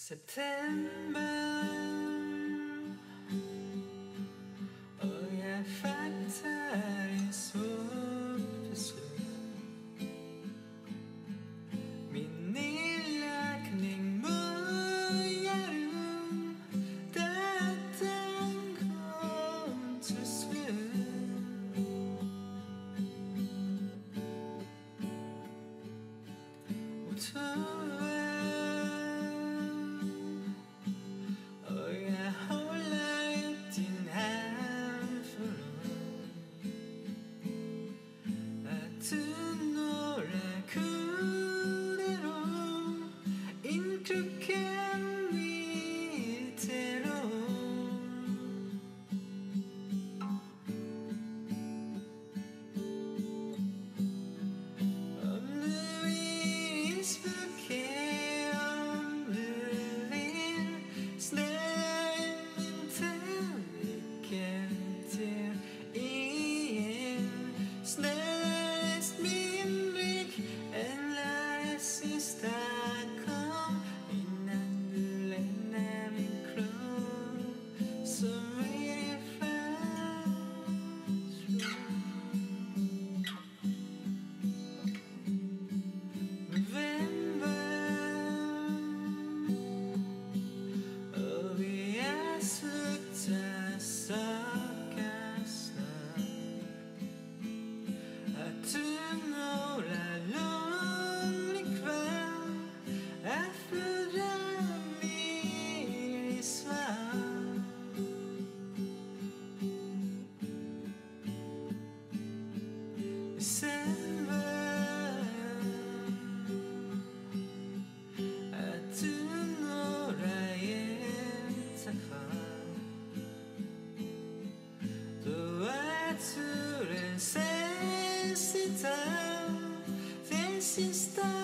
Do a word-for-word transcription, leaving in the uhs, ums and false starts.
September, og jeg fatter i svarte slutt. Min innlakning börjar rum, detta kom till slut. Och tyvärr, och jag håller ut din hand för att du några kunder om intrycken biter om. Om du vill spöka, om du vill snälla inte lycka till igen. Snälla läs min blick, en läs sista kom innan du lämnar min kropp som vill fastslå. November, och vi är slutat söka snart. Att du några lonely kväll är fyra mil i svart. December, att du några hjältar kvar. Då är turen sista, den sista